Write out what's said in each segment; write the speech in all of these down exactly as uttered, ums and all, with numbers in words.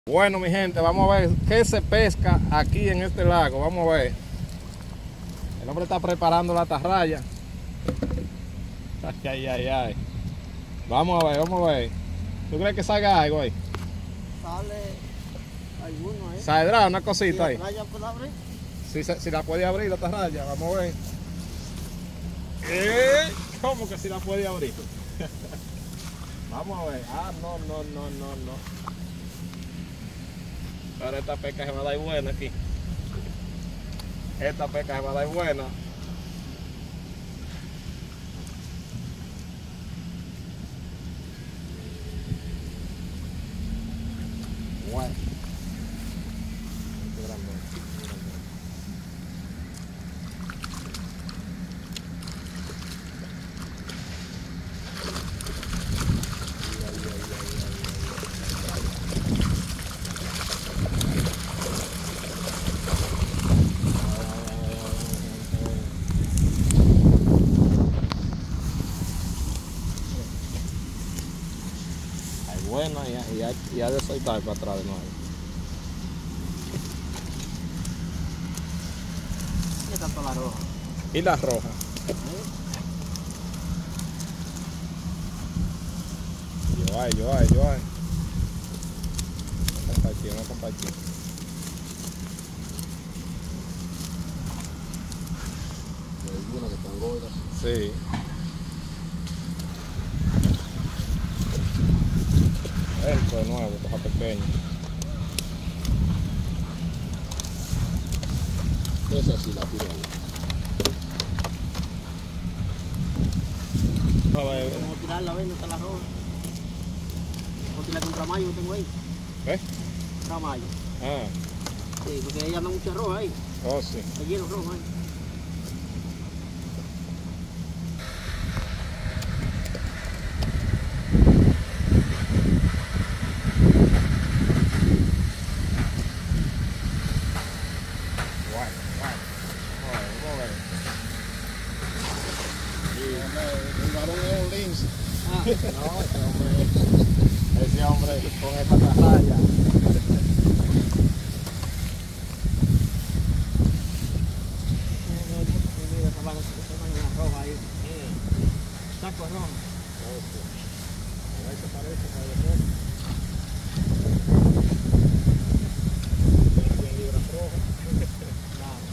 Bueno, mi gente, vamos a ver qué se pesca aquí en este lago. Vamos a ver. El hombre está preparando la atarraya. Ay, ay, ay, ay. Vamos a ver, vamos a ver. ¿Tú crees que salga algo ahí? Sale alguno ahí. ¿Saldrá una cosita ahí? ¿La atarraya puede abrir? Si, si la puede abrir la atarraya, vamos a ver. ¿Eh? ¿Cómo que si la puede abrir? Vamos a ver. Ah, no, no, no, no, no. Ahora esta pesca se va a dar buena aquí. Esta pesca se va a dar buena. Bueno. Qué grande, qué grande. Buena y ya, ya, ya de soltar para atrás de nuevo. Esta es la roja. Y la roja. Yo ay, yo ay, yo ay. Vamos a compartir, vamos a compartir. Hay una que están gordas. Sí. Esto de nuevo, cosa pequeña. Esa sí la tiro ahí. A ver, Vamos a tirarla, a ver, no está la roja. Vamos a tirar con tramayo que tengo ahí. ¿eh? Tramayo. Ah, Sí, porque ella anda mucha roja ahí. oh sí. Está lleno de roja ahí. Bueno, bueno. Vamos a ver, vamos a ver. El varón es un lince. Ah, No, ese hombre, ese hombre con esta atarraya. mira, esa vaga que se llama una roja ahí. Saco roja. A ver qué parece, a ver. cien libras rojas. Claro.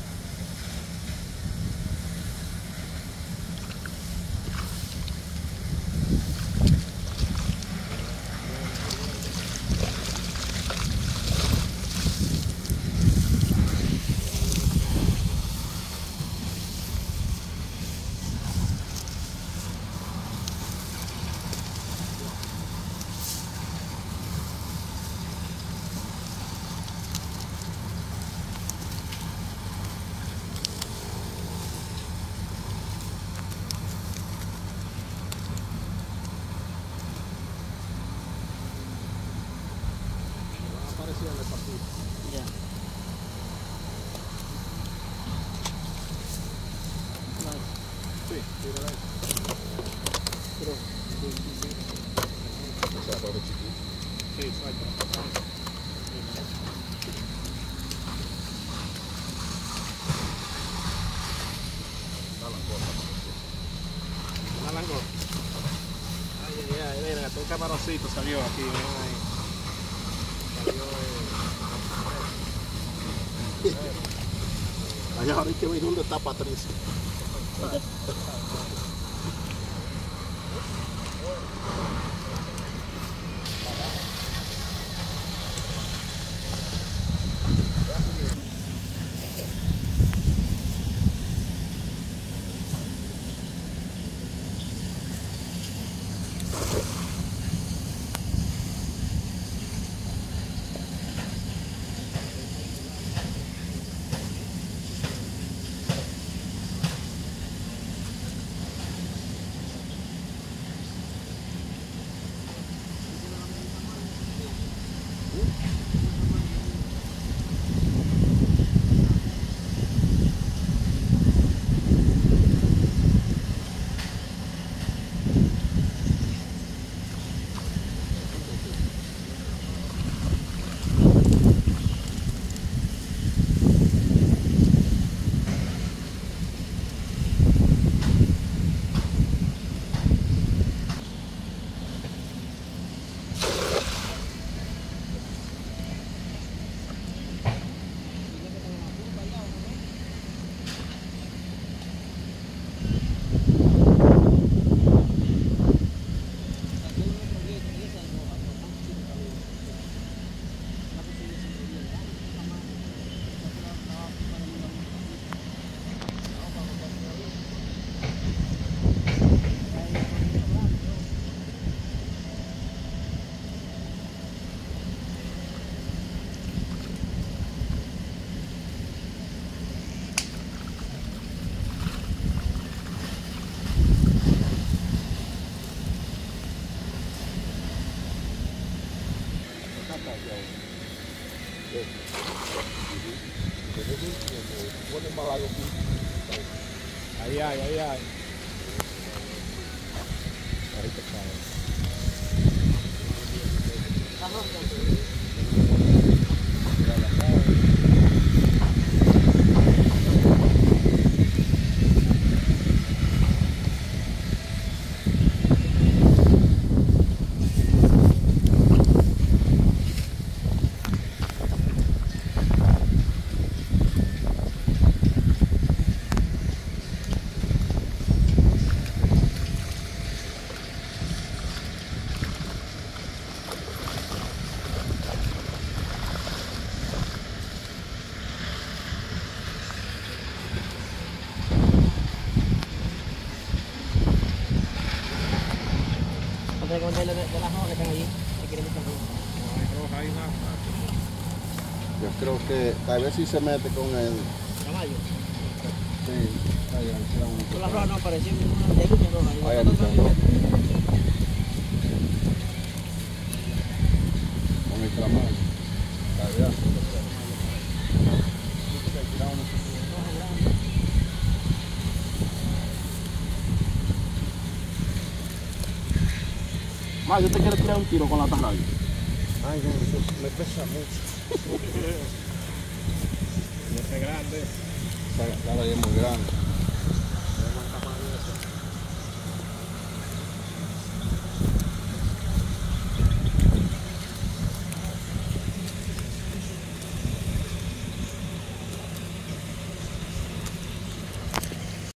Apareció en el papito. Ya. Vale. Sí, tírala ahí. Pero, sí, sí, sí. Esa es la torre chiquita. Sí, exacto. Da la cosa. Una langosta. Ay, ay, ay, miren, hasta un camaroncito salió aquí. Miren ahí. Salió eh. Allá ahora hay que ver dónde está Patricia. Pone más largo que Ahí hay, ahí hay. Ahí te cae. Entonces, con de, de, de las hojas que están allí, si quieren mucho rojo. No hay roja ahí nada. yo creo que tal vez si se mete con el... Caballo. Sí, ahí, ahí, Con las rojas no apareció, hay muchas rojas ahí. ahí, ahí, ahí. Con el clamal. Está bien. Más, yo te quiero tirar un tiro con la atarraya. Ay, no, eso me pesa mucho. Y ese grande. Esa atarraya es muy grande.